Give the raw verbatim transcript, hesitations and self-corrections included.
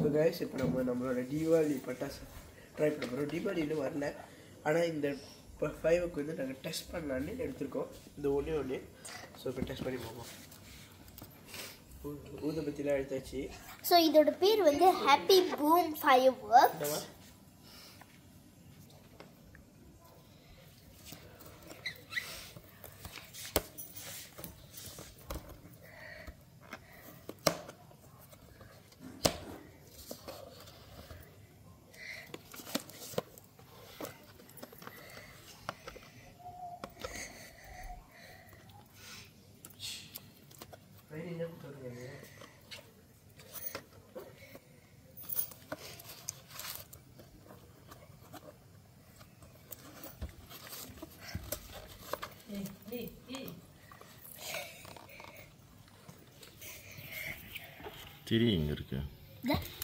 Guys இப்போ நம்ம நம்மளோட தீபாவளி பட்டாசு ட்ரை பண்ண போகிறோம். தீபாவளி இன்னும் வரல, ஆனால் இந்த இப்போ ஃபைவுக்கு வந்து நாங்கள் டெஸ்ட் பண்ணலான்னு எடுத்துருக்கோம். இந்த ஒன்றே ஒன்று. ஸோ இப்போ டெஸ்ட் பண்ணி போவோம். ஊதுபத்திலாம் எடுத்தாச்சு. ஸோ இதோட பேர் வந்து ஹாப்பி பூம் ஃபயர் ஒர்க்ஸ். திரி எங்க இருக்கு?